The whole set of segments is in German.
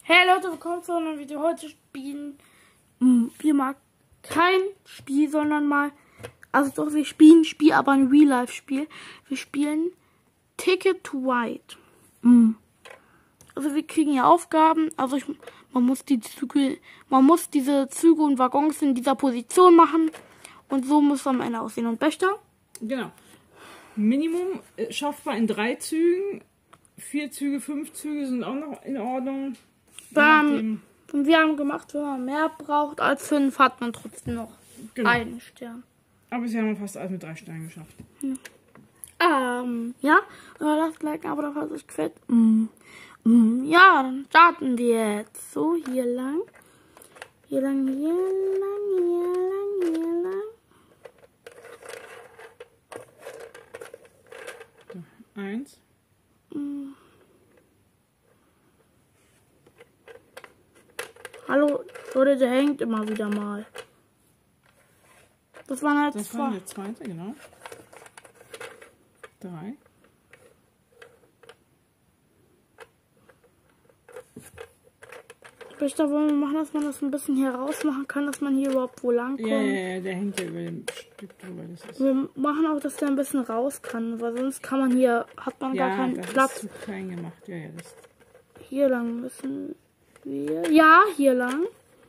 Hey Leute, willkommen zu einem Video. Heute spielen wir mal kein Spiel, sondern mal, also doch, wir spielen ein Spiel, aber ein Real-Life-Spiel. Wir spielen Ticket to Ride. Also wir kriegen ja Aufgaben, also man muss diese Züge und Waggons in dieser Position machen und so muss es am Ende aussehen. Und Bechter? Genau. Minimum schaffbar in 3 Zügen. 4 Züge, 5 Züge sind auch noch in Ordnung. Und wir haben gemacht, wenn man mehr braucht als 5, hat man trotzdem noch einen Stern. Aber sie haben fast alles mit 3 Sternen geschafft. Ja, lasst liken, aber doch, was euch gefällt. Ja, dann starten wir jetzt. So, hier lang. Hier lang, hier lang, hier lang, hier lang. So, 1. Hallo, Leute, der hängt immer wieder mal. Das waren halt Das war der zweite, genau. 3. Vielleicht wollen wir machen, dass man das ein bisschen hier rausmachen kann, dass man hier überhaupt wo lang kommt. Ja, der hängt ja über dem Stück drüber. Das ist Wir machen auch, dass der ein bisschen raus kann, weil sonst kann man hier, hat man gar keinen Platz. Ist zu klein gemacht. Ja, das. Hier lang müssen wir. Ja, hier lang.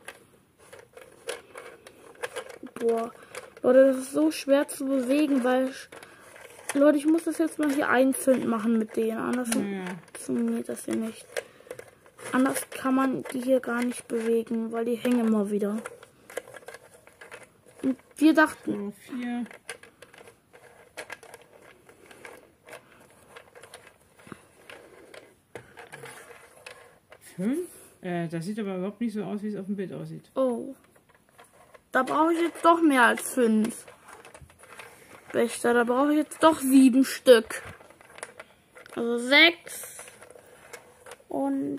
Boah. Leute, das ist so schwer zu bewegen, weil Leute, ich muss das jetzt mal hier einzeln machen mit denen. Anders funktioniert das hier nicht. Anders kann man die hier gar nicht bewegen, weil die hängen immer wieder. Und wir dachten. So, 4. Das sieht aber überhaupt nicht so aus, wie es auf dem Bild aussieht. Oh. Da brauche ich jetzt doch mehr als 5. Wächter, da brauche ich jetzt doch 7 Stück. Also 6. Und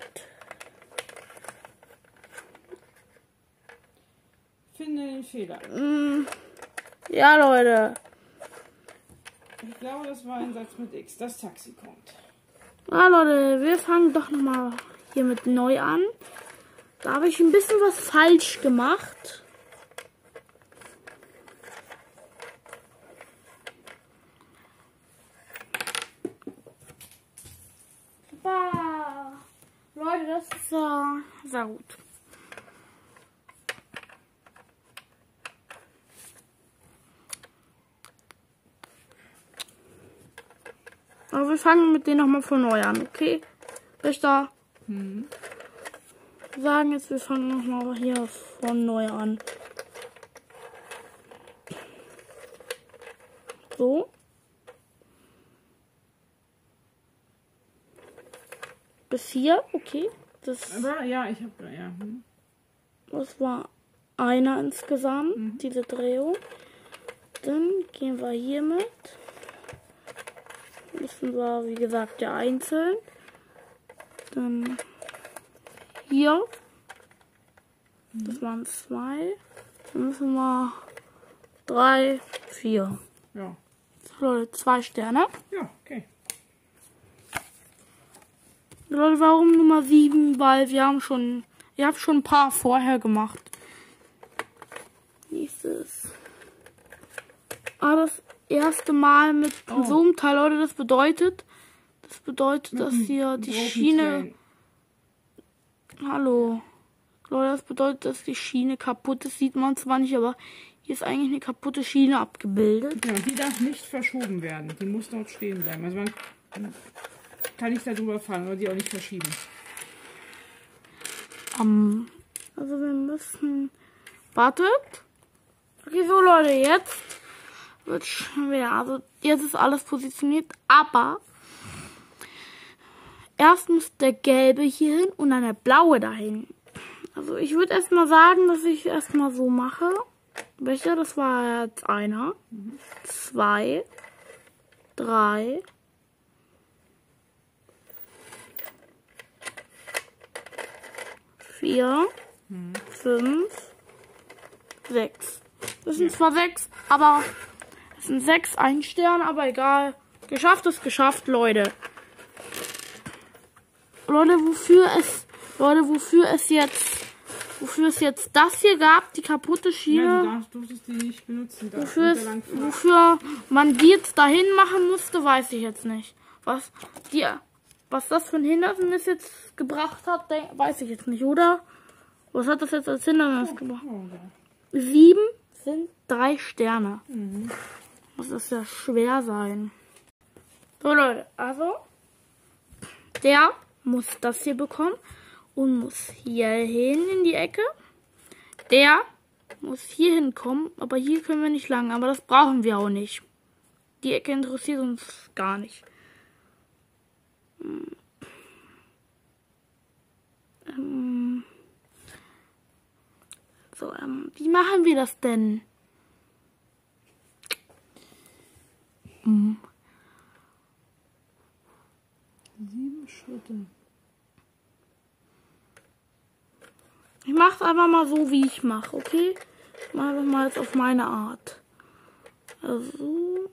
Finde den Fehler. ja, Leute. Ich glaube, das war ein Satz mit X. Das Taxi kommt. Ja, Leute, wir fangen doch nochmal hier mit neu an. Da habe ich ein bisschen was falsch gemacht. Super. Leute, das ist sehr gut. Aber wir fangen mit denen nochmal von neu an, okay? Richter. Sagen jetzt, wir fangen nochmal hier von neu an. So. Bis hier, okay. Aber ja, ich habe Das war einer insgesamt, diese Drehung. Dann gehen wir hier mit. Müssen wir, wie gesagt, ja einzeln. Dann hier. Das waren 2. Dann müssen wir 3, 4. Ja. Leute, 2 Sterne. Ja, okay. Leute, warum Nummer 7? Weil wir haben schon, ich habe schon ein paar vorher gemacht. Nächstes. Das erste Mal mit so einem Teil, Leute, das bedeutet, dass hier die Schiene. Hallo. Leute, das bedeutet, dass die Schiene kaputt ist. Sieht man zwar nicht, aber hier ist eigentlich eine kaputte Schiene abgebildet. Ja, die darf nicht verschoben werden. Die muss dort stehen bleiben. Also man kann nicht darüber fahren oder die auch nicht verschieben. Also wir müssen. Wartet. Okay, so Leute, jetzt wird schwer. Also jetzt ist alles positioniert, aber erst muss der gelbe hier hin und dann der blaue dahin. Also ich würde erstmal sagen, dass ich erstmal so mache. Welcher? Das war jetzt einer. 2, 3. 4, 5, 6. Das sind zwar 6, aber es sind 6, ein Stern, aber egal. Geschafft ist geschafft, Leute. Leute, wofür es Leute, wofür es jetzt das hier gab, die kaputte Schiene. Ja, du durftest die nicht benutzen. Wofür man die jetzt dahin machen musste, weiß ich jetzt nicht. Was das für ein Hindernis jetzt gebracht hat, weiß ich jetzt nicht, oder? Was hat das jetzt als Hindernis gebracht? 7 sind 3 Sterne. Muss das ja schwer sein. So Leute, also der muss das hier bekommen und muss hier hin in die Ecke. Der muss hier hinkommen, aber hier können wir nicht lang, aber das brauchen wir auch nicht. Die Ecke interessiert uns gar nicht. Wie machen wir das denn? 7 Schritte. Ich mache es einfach mal so, wie ich mache, okay? Ich mache das mal jetzt auf meine Art. Also.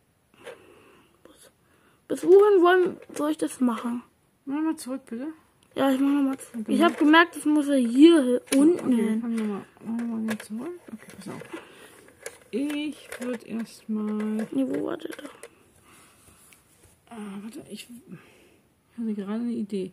Bis wohin soll ich das machen? Mach mal zurück, bitte. Ja, ich mache nochmal zurück. Ich habe gemerkt, das muss ja hier unten hin. Machen wir mal hier zurück. Okay, pass auf. Ich würde erstmal. Nee, wo war der da? Warte, ich hatte gerade eine Idee.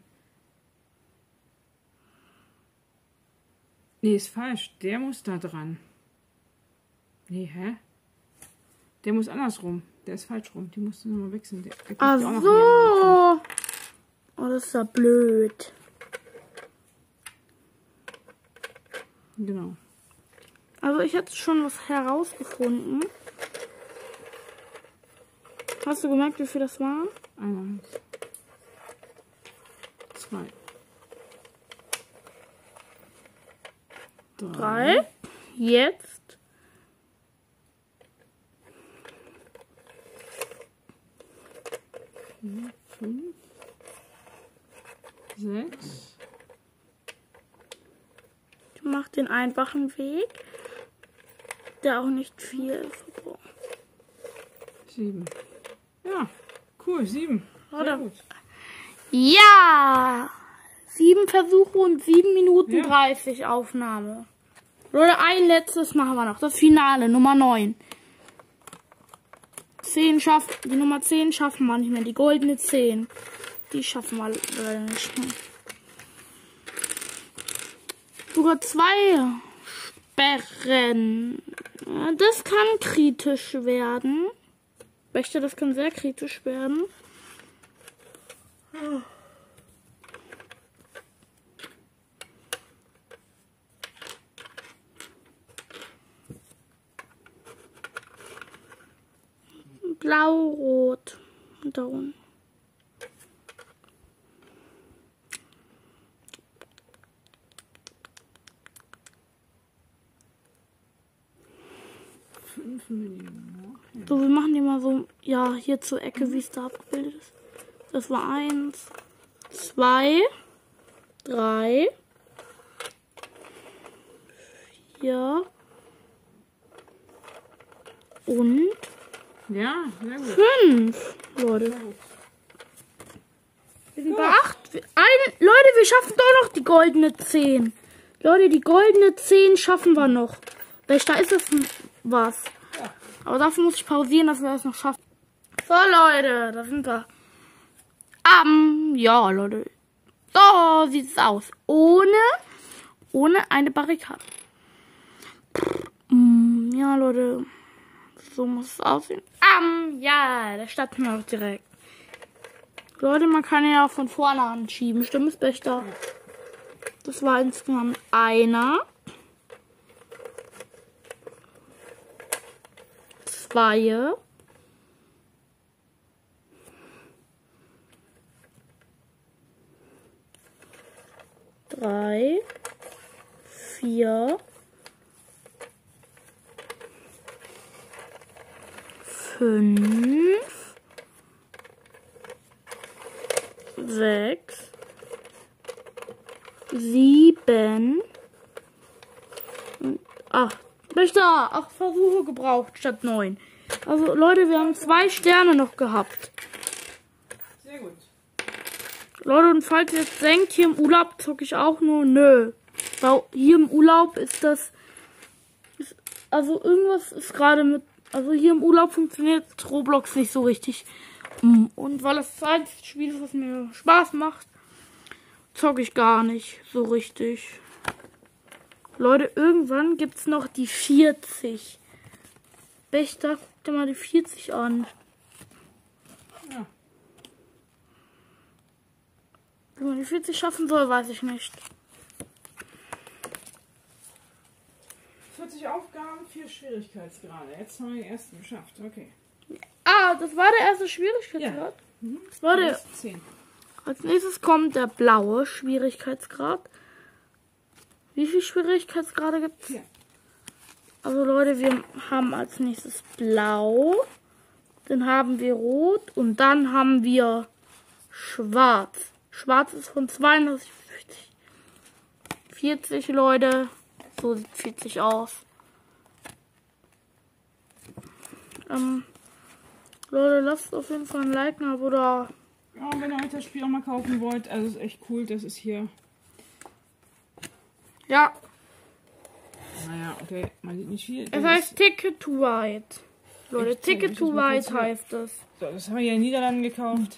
Nee, ist falsch. Der muss da dran. Nee, hä? Der muss andersrum. Der ist falsch rum. Die musst du nochmal wechseln. Der Ach so. Oh, das ist ja blöd. Genau. Also ich hatte schon was herausgefunden. Hast du gemerkt, wie viel das waren? 1, 2, 3. Jetzt. 4, 5, 6. Ich mache den einfachen Weg, der auch nicht viel ist. 7. Ja, cool, 7. Sehr gut. Ja! 7 Versuche und 7 Minuten 30 Aufnahme. Leute, ein letztes machen wir noch. Das Finale, Nummer 9. Die Nummer 10 schaffen wir nicht mehr. Die goldene 10. Die schaffen wir leider nicht mehr. Sogar 2 Sperren. Das kann kritisch werden. Wächter, das kann sehr kritisch werden. Blau-Rot. Und da unten. So, wir machen die mal so, ja, hier zur Ecke, wie es da abgebildet ist. Das war 1, 2, 3, 4 und ja, sehr gut. 5, Leute. Wir sind bei 8. Leute, wir schaffen doch noch die goldene 10. Leute, die goldene 10 schaffen wir noch. Da ist es was. Aber dafür muss ich pausieren, dass wir das noch schaffen. So, Leute, da sind wir. Ja, Leute. So sieht es aus. Ohne eine Barrikade. Ja, Leute. So muss es aussehen. Ja, da starten wir auch direkt. Leute, man kann ja auch von vorne anschieben. Stimmt, Wächter? Das war insgesamt einer. 2. 3, 4, 5, 6, 7 und 8. Wächter, 8 Versuche gebraucht statt 9. Also Leute, wir haben 2 Sterne noch gehabt. Sehr gut. Leute, und falls ihr jetzt denkt, hier im Urlaub zocke ich auch nur, nö. Weil hier im Urlaub ist das, also irgendwas ist gerade mit, also hier im Urlaub funktioniert Roblox nicht so richtig. Und weil es das einzige Spiel ist, was mir Spaß macht, zocke ich gar nicht so richtig. Leute, irgendwann gibt es noch die 40. Wächter, guck dir mal die 40 an. Ja. Wie man die 40 schaffen soll, weiß ich nicht. 40 Aufgaben, 4 Schwierigkeitsgrade. Jetzt haben wir die ersten geschafft. Okay. Ah, das war der erste Schwierigkeitsgrad. Ja. Leute, 10. als nächstes kommt der blaue Schwierigkeitsgrad. Wie viele Schwierigkeitsgrade gibt es? 4. Also Leute, wir haben als nächstes blau. Dann haben wir rot und dann haben wir schwarz. Schwarz ist von 32 bis 40. 40, Leute. So sieht 40 aus. Leute, lasst auf jeden Fall ein Like nach oder. Ja, wenn ihr euch das Spiel auch mal kaufen wollt, also ist echt cool, das ist hier. Ja, Naja, okay, man sieht nicht viel. es heißt Ticket to Ride. Leute, Echt? Ticket Ich to muss mal Ride kurz heißt es. So, das haben wir hier in den Niederlanden gekauft.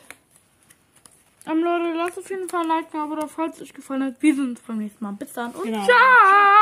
Leute, lasst auf jeden Fall ein Like da, oder falls es euch gefallen hat, wir sehen uns beim nächsten Mal. Bis dann und Genau. ciao!